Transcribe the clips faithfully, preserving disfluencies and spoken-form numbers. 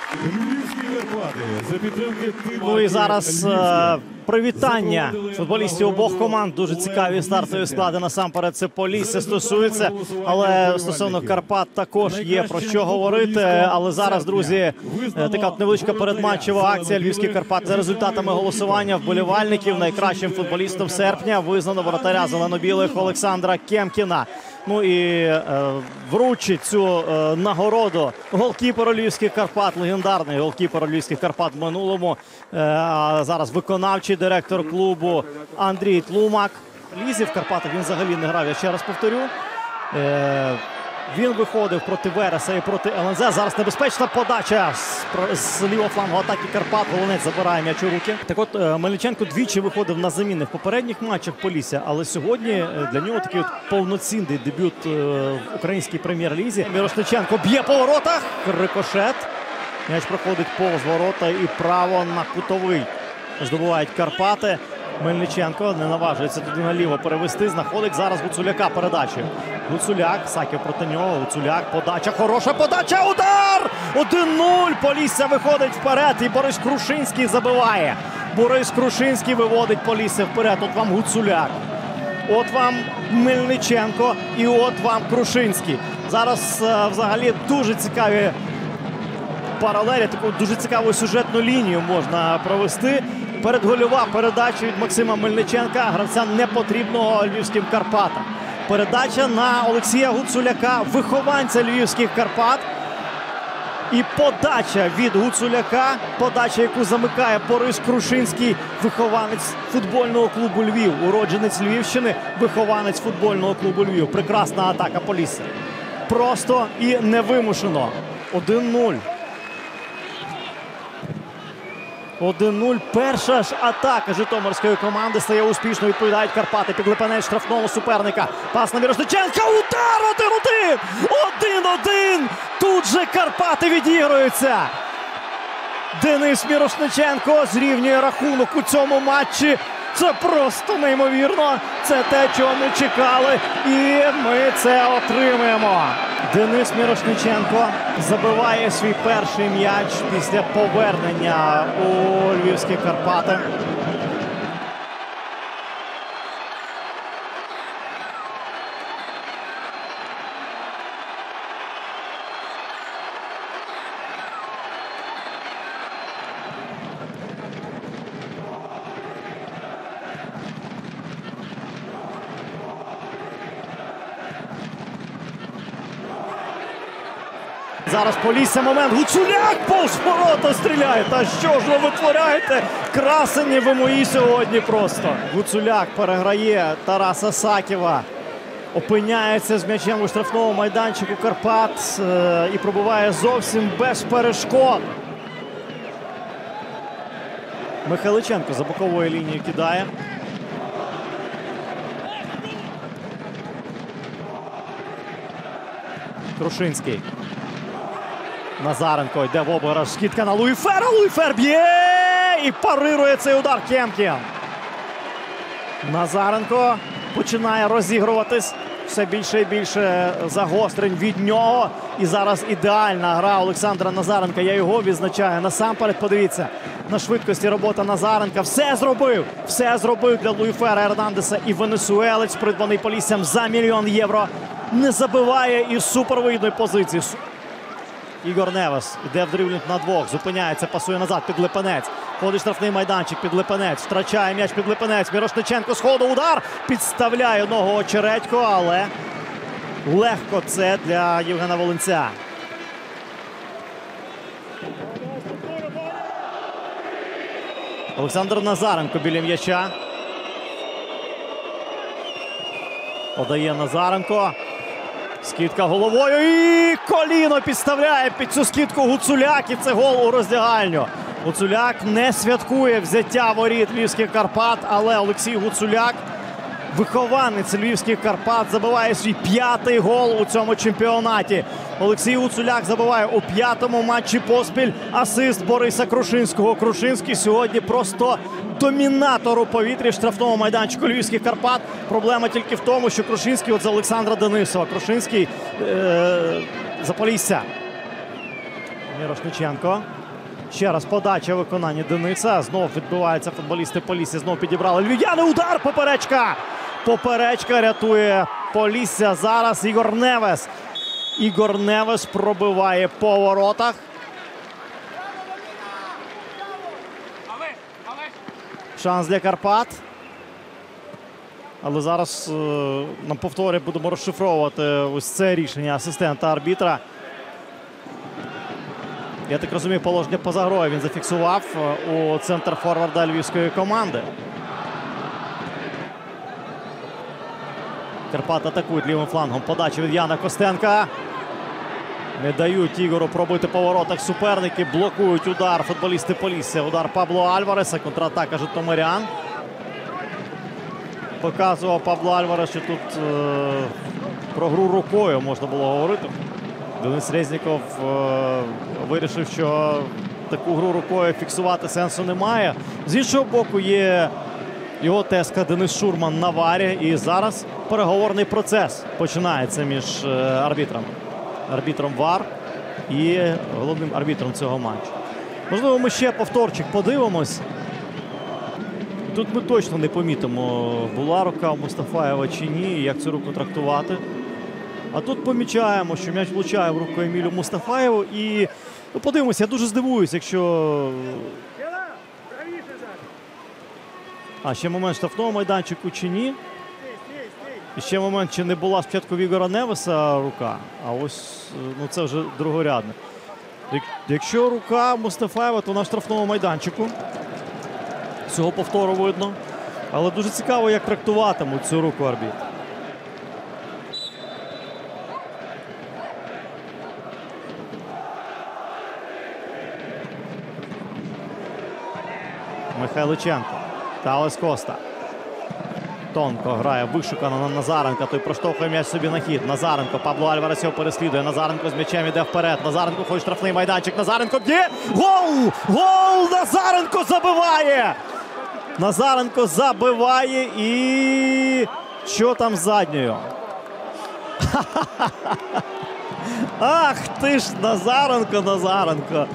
Ну і зараз е привітання футболістів обох команд. Дуже цікаві стартові склади. Насамперед це Полісся стосується, але стосовно Карпат також є про що говорити. Але зараз, друзі, така от невеличка передматчева акція львівських Карпат. За результатами голосування вболівальників найкращим футболістом серпня визнано воротаря зелено-білих Олександра Кемкіна. Ну і е, вручить цю е, нагороду голкіперу львівських Карпат, легендарний голкіпер львівських Карпат в минулому. Е, а зараз виконавчий директор клубу Андрій Тлумак. Лізі в Карпатах він взагалі не грав, я ще раз повторю. Е, Він виходив проти Вереса і проти ел ен зет. Зараз небезпечна подача з, з лівого флангу атаки Карпат. Волинець забирає м'яч у руки. Так от Мельниченко двічі виходив на заміни в попередніх матчах Полісся, але сьогодні для нього такий от повноцінний дебют в українській прем'єр-лізі. Мірошниченко б'є по воротах. Рикошет. М'яч проходить повз ворота і право на кутовий. Здобувають Карпати. Мельниченко не наважується туди наліво перевести. Знаходить зараз Гуцуляка передачі. Гуцуляк, Саків проти нього. Гуцуляк, подача, хороша подача, удар! один нуль, Полісся виходить вперед і Борис Крушинський забиває. Борис Крушинський виводить Полісся вперед. От вам Гуцуляк, от вам Мельниченко і от вам Крушинський. Зараз е, взагалі дуже цікаві паралелі, таку дуже цікаву сюжетну лінію можна провести. Передгольова передача від Максима Мельниченка, гравця непотрібного львівським Карпатам. Передача на Олексія Гуцуляка, вихованця львівських Карпат. І подача від Гуцуляка, подача, яку замикає Борис Крушинський, вихованець футбольного клубу Львів, уродженець Львівщини, вихованець футбольного клубу Львів. Прекрасна атака Полісся. Просто і невимушено. один нуль. один нуль. Перша ж атака житомирської команди стає успішно. Відповідають Карпати. Підлипанець штрафного суперника. Пас на Мірошниченка. Удар! один один! один один! Тут же Карпати відігруються. Денис Мірошниченко зрівнює рахунок у цьому матчі. Це просто неймовірно. Це те, чого ми чекали. І ми це отримаємо. Денис Мірошниченко забиває свій перший м'яч після повернення у львівські Карпати. Зараз Полісся, момент. Гуцуляк повз ворота стріляє. Та що ж ви витворяєте? Красені ви мої сьогодні просто. Гуцуляк переграє Тараса Саківа. Опиняється з м'ячем у штрафному майданчику Карпат е і пробиває зовсім без перешкод. Михайличенко за бокової лінії кидає. Крушинський. Назаренко йде в обіграш. Скидка на Луїфера. Луїфер б'є! І парирує цей удар Кемкін. Назаренко починає розігруватись. Все більше і більше загострень від нього. І зараз ідеальна гра Олександра Назаренка. Я його відзначаю. Насамперед, подивіться, на швидкості робота Назаренка. Все зробив. Все зробив для Луїфера Ернандеса. І венесуелець, придбаний Поліссям за мільйон євро, не забиває із супервигідної позиції. Ігор Невес йде в дріблінг на двох, зупиняється, пасує назад, Підлипанець. Ходить штрафний майданчик, Підлипанець, втрачає м'яч Підлипанець. Мірошниченко з ходу, удар, підставляє ногу Очередько, але легко це для Євгена Волинця. Олександр Назаренко біля м'яча. Подає Назаренко. Скидка головою і коліно підставляє під цю скидку Гуцуляк. І це гол у роздягальню. Гуцуляк не святкує взяття воріт львівських Карпат, але Олексій Гуцуляк, вихованець львівських Карпат, забиває свій п'ятий гол у цьому чемпіонаті. Олексій Гуцуляк забиває у п'ятому матчі поспіль асист Бориса Крушинського. Крушинський сьогодні просто домінатор у повітрі в штрафному майданчику львівських Карпат. Проблема тільки в тому, що Крушинський от за Олександра Денисова. Крушинський е за Полісся. Мірошниченко. Ще раз подача виконання Дениса. Знов відбиваються футболісти Полісся. Знов підібрали львів'яни. Удар! Поперечка! Поперечка рятує Полісся. Зараз Ігор Невес. Ігор Невес пробиває по воротах. Шанс для Карпат. Але зараз е, на повторі будемо розшифровувати ось це рішення асистента арбітра. Я так розумію, положення поза грою він зафіксував у центр форварда львівської команди. Карпат атакують лівим флангом. Подача від Яна Костенка. Не дають Ігору пробити по воротах суперники. Блокують удар футболісти Полісся. Удар Пабло Альвареса. Контратака житомирян. Показував Пабло Альварес, що тут е про гру рукою можна було говорити. Денис Резніков е вирішив, що таку гру рукою фіксувати сенсу немає. З іншого боку, є його тезка Денис Шурман на варі. І зараз переговорний процес починається між е арбітрами. Арбітром ВАР і головним арбітром цього матчу. Можливо, ми ще повторчик подивимось. Тут ми точно не помітимо, була рука у Мустафаєва чи ні, як цю руку трактувати. А тут помічаємо, що м'яч влучає в руку Емілю Мустафаєву. І ну, подивимося, я дуже здивуюся, якщо... А, ще момент штрафного майданчику чи ні. І ще момент, чи не була спочатку в Ігора Невеса рука, а ось ну, це вже другорядне. Якщо рука Мустафаєва, то на штрафному майданчику. Цього повтору видно. Але дуже цікаво, як трактуватимуть цю руку арбітр. Михайличенко. Талес Коста. Тонко грає, вишукано на Назаренка. Той проштовхує м'яч собі на хід. Назаренко. Пабло Альварес його переслідує. Назаренко з м'ячем іде вперед. Назаренко хоче штрафний майданчик. Назаренко б'є. Гол! Гол! Назаренко забиває! Назаренко забиває і... Що там з задньою? Ах ти ж, Назаренко, Назаренко.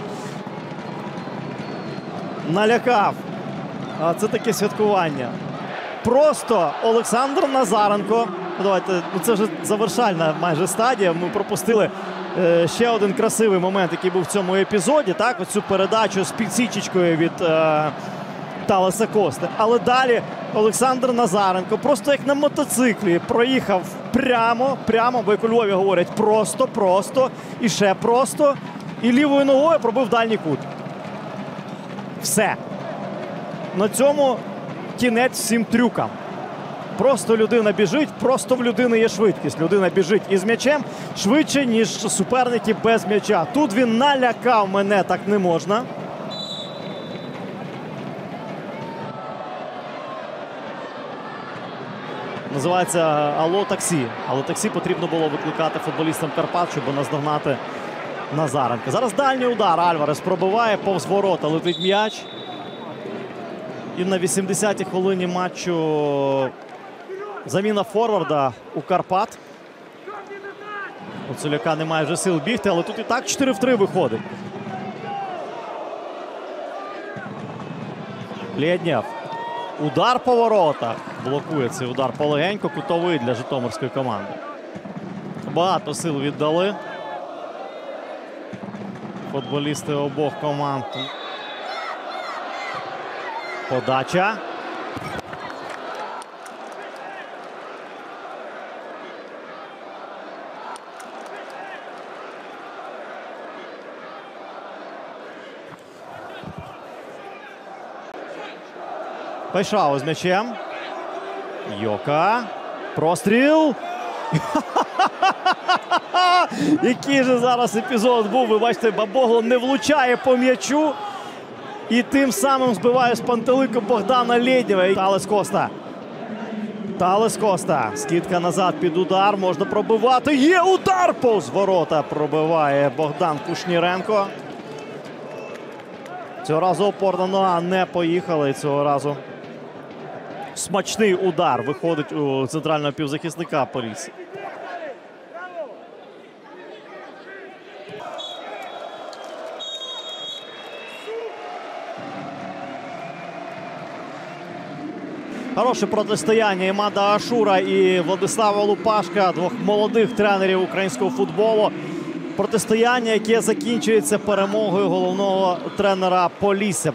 Налякав. А це таке святкування. Просто Олександр Назаренко. Давайте, ну це вже завершальна майже стадія. Ми пропустили е, ще один красивий момент, який був в цьому епізоді. Так, оцю передачу з підсічечкою від е, Талеса Кости. Але далі Олександр Назаренко просто як на мотоциклі проїхав прямо, прямо, бо як у Львові говорять, просто, просто і ще просто. І лівою ногою пробив дальній кут. Все. На цьому кінець всім трюкам. Просто людина біжить, просто в людини є швидкість. Людина біжить із м'ячем швидше, ніж суперники без м'яча. Тут він налякав мене, так не можна. Називається «Алло, таксі». Але таксі потрібно було викликати футболістам Карпат, щоб наздогнати Назаренка. Зараз дальній удар. Альварес пробиває, повз ворота летить м'яч. І на вісімдесятій хвилині матчу заміна форварда у Карпат. У Цуляка немає вже сил бігти, але тут і так чотири в три виходить. Лєднєв. Удар по воротах. Блокує цей удар полегенько. Кутовий для житомирської команди. Багато сил віддали футболісти обох команд. Подача. Пайшау з м'ячем. Йока. Простріл. Який же зараз епізод був. Ви бачите, Бабогло не влучає по м'ячу. І тим самим збиває з пантелику Богдана Лєднєва. Талес Коста. Талес Коста. Скидка назад під удар. Можна пробивати. Є удар! Повз ворота пробиває Богдан Кушніренко. Цього разу опорна нога не поїхала. І цього разу смачний удар виходить у центрального півзахисника Полісся. Хороше протистояння Імада Ашура і Владислава Лупашка, двох молодих тренерів українського футболу. Протистояння, яке закінчується перемогою головного тренера Полісся.